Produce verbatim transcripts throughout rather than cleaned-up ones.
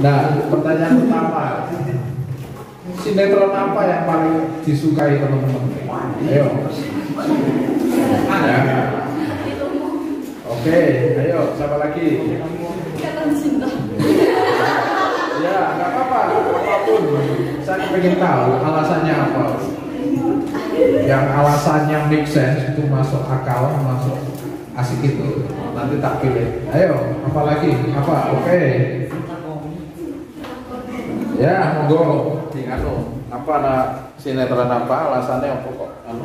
Nah, pertanyaan pertama, sinetron apa yang paling disukai teman-teman? Ayo. Ya. Oke, ayo, siapa lagi? Ya, nggak apa-apa, apapun. Saya ingin tahu alasannya apa. Yang alasannya make sense itu masuk akal, masuk asik itu. Nanti tak pilih. Ayo, apa lagi? Apa? Oke. Ya, monggo. Anu, apa nak sinetron apa? Alasannya apa kok? Anu.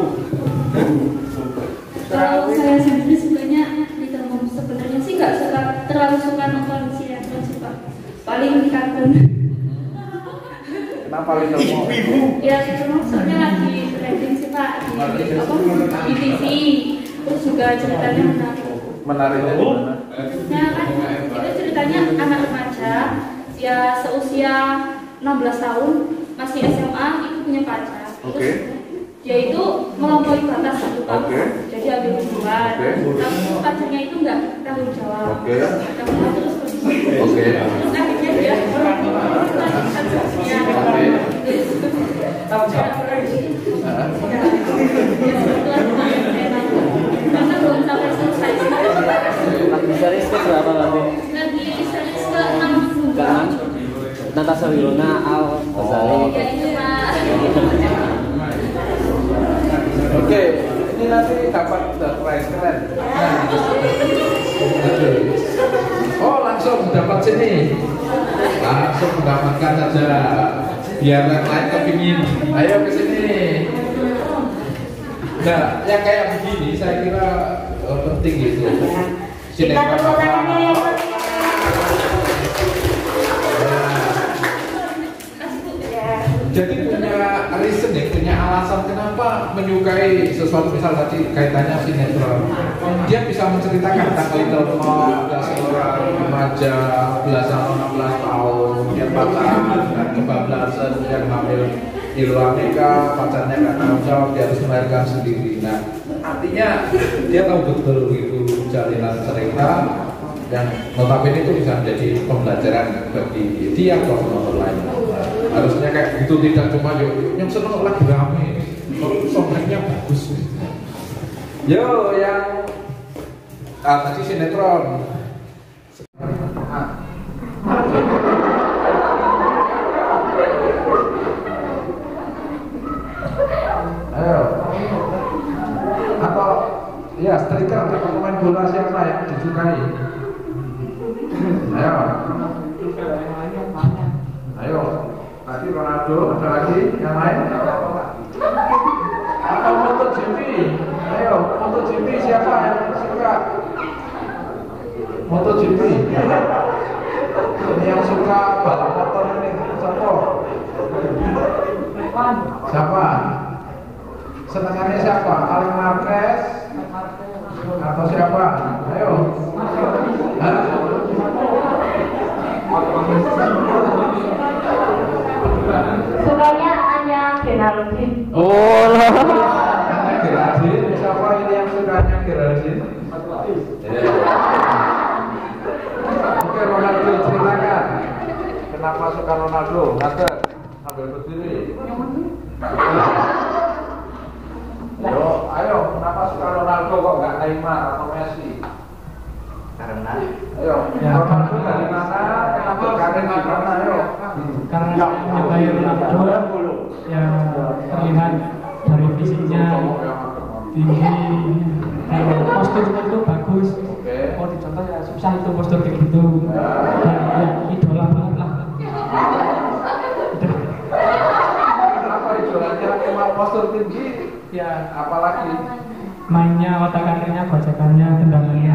Kalau saya sendiri sukanya Little Mom, sebenarnya sih nggak suka terlalu suka nonton sinetron sih Pak. Paling kartun. Kenapa Little Mom? Ya Little Mom soalnya lagi trending sih Pak di apa di T V. Terus juga ceritanya menarik. Menariknya di mana? Nah kan itu ceritanya anak remaja ya seusia enam belas tahun masih S M A itu punya pacar. Terus okay. dia itu melampaui batas satu tahun, okay. jadi ambil hubungan. Okay. Tapi pacarnya itu nggak tanggung jawab. Oke. Okay. Terus terus. Oke. Okay. Terus akhirnya dia melanjutkan sesinya. Oke. Karena belum sampai selesai. Lagi series ke berapa nanti? Lagi series ke enam. Kan? Natasha Wilona, Al Ghazali. Ya itu Pak. Oke, ini nanti dapat surprise keren. Nah. Oh, langsung dapat sini. Langsung mendapatkan saja. Biar yang lain kepingin. Ayo ke sini. Nah, yang kayak begini saya kira oh, penting gitu. Sinetron apa? Jadi punya reason ya, punya alasan kenapa menyukai sesuatu, misal tadi kaitannya sinetron. Dia bisa menceritakan tentang Little Mom, ada seorang remaja belasan enam belas tahun, dia pacaran dengan kebablasan, yang hamil di luar nikah, pacarnya nggak tanggung jawab, dia harus melahirkan sendiri. Nah, artinya dia tahu betul itu jalinan cerita dan notabene itu bisa menjadi pembelajaran bagi dia atau penonton lain. Harusnya kayak gitu, tidak cuma yuk yang seneng lagi rame, soundtracknya bagus. Yo yang ah, tadi sinetron. Ayo. Atau ya striker atau pemain bola siapa yang disukai? Ayo. Ayo. Tadi Ronaldo, ada lagi yang lain? Atau MotoGP? Ayo, MotoGP siapa yang suka? MotoGP? Ini yang suka balap motor ini, siapa? Siapa? Senangannya siapa? Alex Marquez? Atau siapa? Ayo. Hah? Sukanya hanya Geraldine. Oh, Hanya Geraldine. Siapa ini yang sukanya Geraldine? Oke, Ronaldo ceritakan. Kenapa suka Ronaldo? Nanti ambil berdiri. Ayo, ayo, kenapa suka Ronaldo kok nggak Neymar atau Messi? Karena Ayo, Ronaldo dari mana? Kenapa karir di mana? Ayo. Karena menyukai Ronaldo yang terlihat dari fisiknya tinggi, postur itu bagus. Oh dicontoh ya susah itu postur kayak gitu. Dan ya idola banget lah. Kenapa idolanya cuma postur tinggi? Ya Apalagi mainnya, otak atiknya, gocekannya, tendangannya.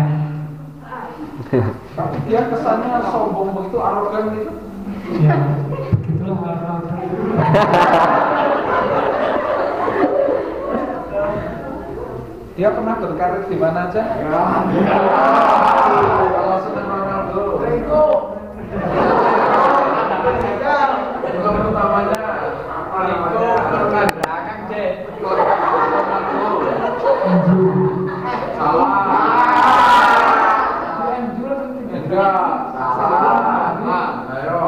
tapi dia kesannya sombong begitu, arogan gitu. Ya begitulah Ronaldo. Dia pernah berkarir di mana aja? Ya. Kalau senang Ronaldo, Rico. Kalau utamanya apa namanya? Pernah belakang deh. Salah. Enggak. Salah. Ayo.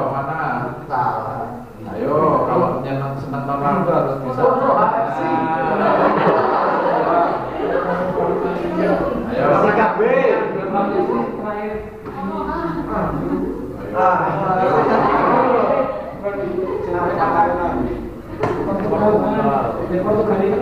Portugal itu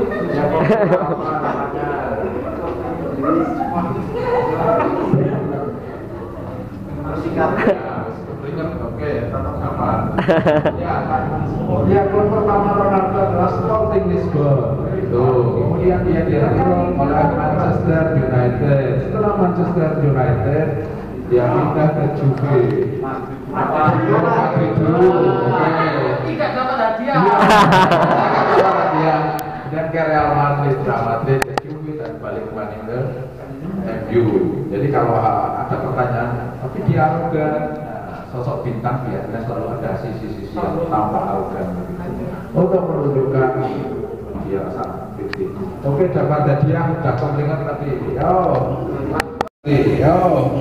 oke, tetap sama. Ya, ya klub pertama Ronaldo adalah Sporting Lisbon. Itu. Kemudian dia direkrut oleh Manchester United. Setelah Manchester United, dia pindah ke Juve. Madrid dulu. Oke. tidak dapat hadiah. Hadiah. Dan ke Real Madrid, Real Madrid ke Juve dan balik kembali ke M U. Jadi kalau ada pertanyaan, tapi dia arogan. Sosok bintang biasanya selalu ada sisi-sisi yang tampak arogan untuk menunjukkan dia sangat kritis. Oke, dapat hadiah, udah komplingan tadi. Yo, yo,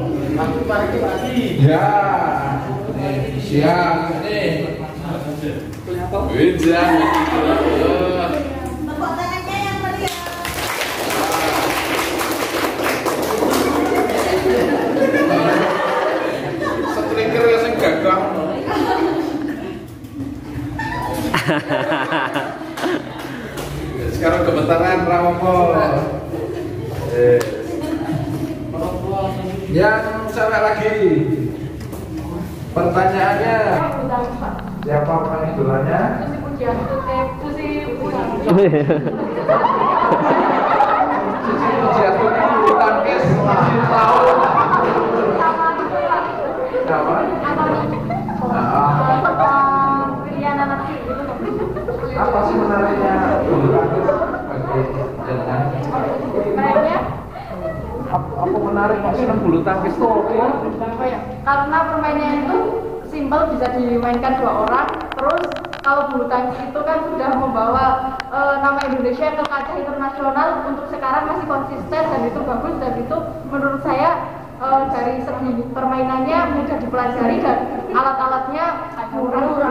ya, nih siang nih. Bisa. Sekarang gemetaran Rawopo. Eh. Yang cewek lagi. Pertanyaannya, siapa pemain idolanya? Susi Pujiastuti, Susi Pujiastuti. Susi Pujiastuti bulu tangkis tujuh tahun. Siapa? Apa sih menariknya bulu tangkis bagi jenengan? Kayaknya Apa menarik Pak senang bulu tangkis tuh? apa ya? Karena permainannya itu simpel, bisa dimainkan dua orang. Terus kalau bulu tangkis itu kan sudah membawa e, nama Indonesia ke kancah internasional. Untuk sekarang masih konsisten dan itu bagus, dan itu menurut saya e, dari segi permainannya mudah dipelajari dan alat-alatnya murah-murah.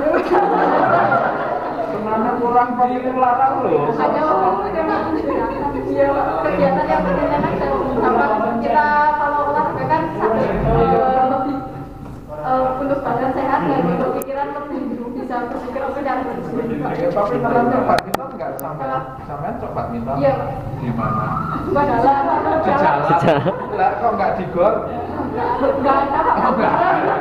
Sebenarnya kurang pemilu larang loh. Hanya ya, kegiatan yang menyenangkan dan dapat kita kalau olahraga kan sampai uh, lebih uh, untuk badan sehat dan untuk pikiran lebih bisa berpikir secara Ya, tapi menurutnya badminton nggak sampai sampai coba badminton? Iya. Di mana? Padahal Di jalan. Lah kok nggak di gor? nggak ada Oh nggak ada.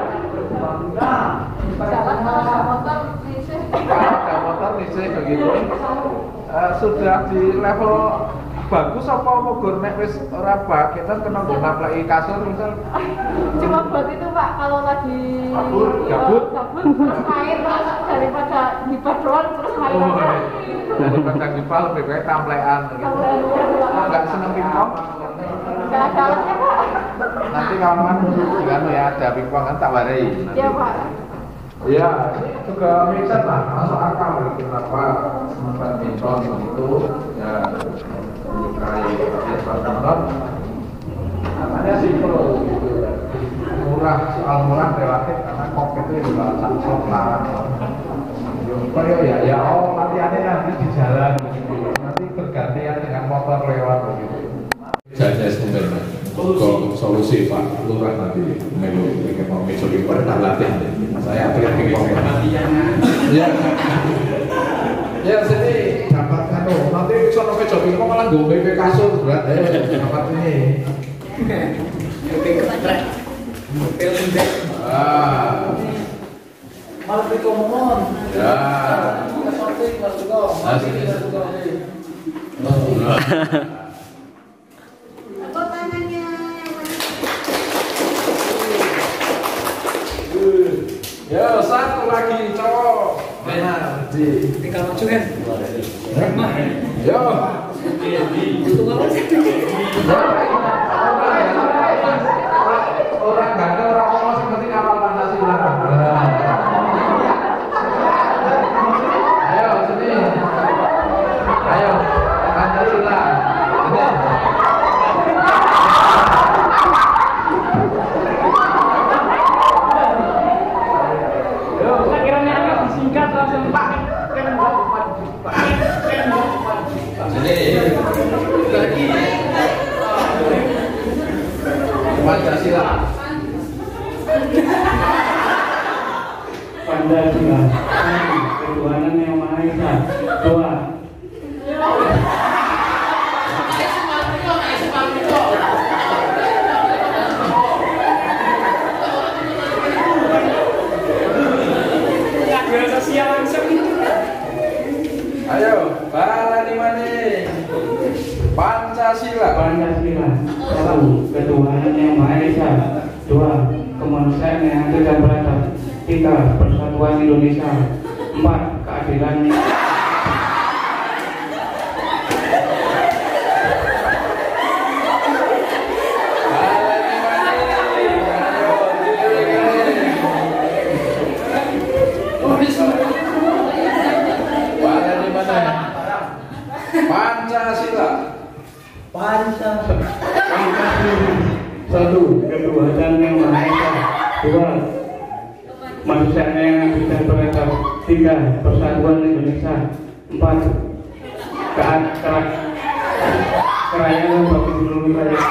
jalan kalau motor bisa. Kalau ada motor nisih begitu. Uh, sudah di level bagus apa mau nek wis ora bak kita kena napleki kasur misal. Cuma buat itu Pak, kalau lagi Gabut, gabut. gabut terus main terus daripada ngibat doang terus main Oh, aja. daripada ngipal lebih baik tamplean gitu. Oh, nggak seneng pingpong? Nggak ada alatnya Pak. Nanti kawan dengan ya ada pingpong kan tak warai. Iya Pak. Ya, juga mixer lah, masuk akal gitu. Kenapa badminton itu ya menyukai badminton? Namanya sih pro gitu. Murah, soal murah relatif karena kok itu juga sangat larang. Yo, ya, ya, oh latihannya nanti di jalan gitu. Nanti bergantian dengan motor lewat begitu. Saya sebenarnya kok solusi Pak Lurah nanti melu ekonomi jadi pada latihan. Saya pilih pingpong ya. Ya sini dapatkan loh. Nanti sono ke jogging kok malah gue B P kasur berat eh dapat ini. Ah. Malah di komon. Ya. Nah, sini. Ya, satu lagi cowok. Benar, di. Tinggal maju kan? Yo. Orang ganteng orang ngomong seperti kapal Pancasila. Ayo sini. Ayo Pancasila. Pancasila. Pancasila. Satu, ketuhanan yang Maha Esa. Dua, Ayo, balani maning. Pancasila. Pancasila. Satu, ketuhanan yang Maha Esa. Dua, kemanusiaan yang adil dan beradab. Tiga, persatuan Indonesia. Empat, keadilan. Balani maning. Ayo, diri-diri. Balani maning. Pancasila. Pancasila. Satu, ketuhanan yang Maha Esa. Dua, manusia yang adil dan beradab. Tiga, persatuan Indonesia. Empat, keadilan kerajaan bagi seluruh rakyat.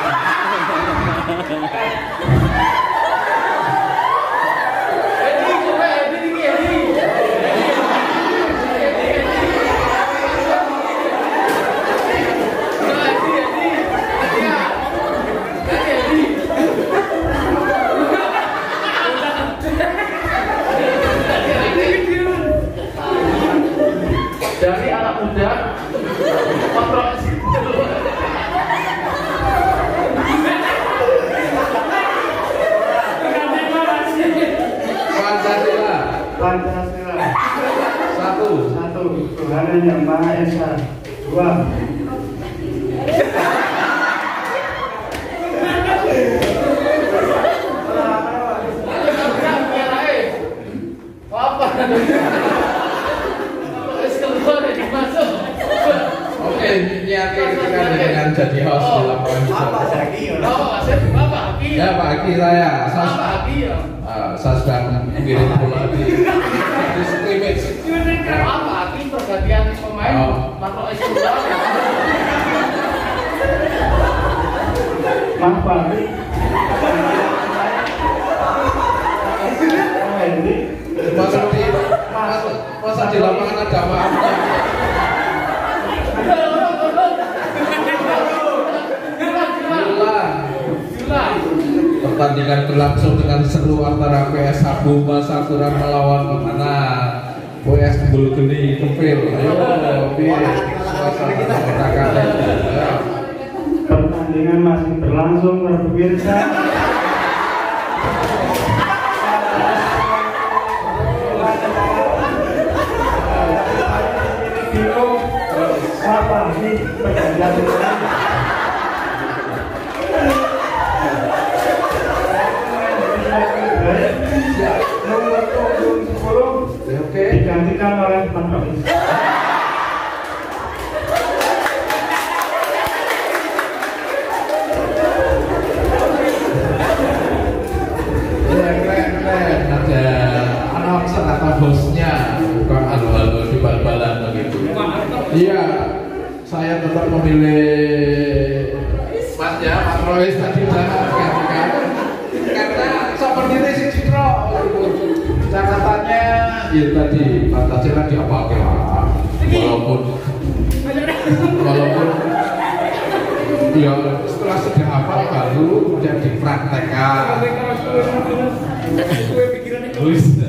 Dari anak muda kontrol Pancasila. Pancasila. Satu. Satu, Tuhan yang Maha Esa. Dua, Oke, niatkan kita dengan jadi host di lapangan juga. Ya Pak Aki saya, saya, uh, saya sedang mengirim bola di di scrimmage. Apa Aki pergantian pemain Oh. Marco Escobar? maaf Pak. Masa di masa, masa di lapangan ada maafnya. Pertandingan berlangsung dengan seru antara P S Habuma Saturan melawan mana P S Bulgeni Kepil. Ayo, piye suasana otak-atik. Pertandingan masih berlangsung, pemirsa. Bingung apa sih pertandingan? Nomor tujuh sepuluh Oke. digantikan oleh Marco Esa. Keren, keren. Ada announcer atau hostnya, bukan halo-halo di bal-balan begitu. Iya, saya tetap memilih Mas ya, Mas Rois tadi udah gantikan. Karena seperti ini si Citro, catatannya ya tadi Pancasila diapakan lah, walaupun walaupun ya setelah sudah hafal baru kemudian dipraktekkan. Terus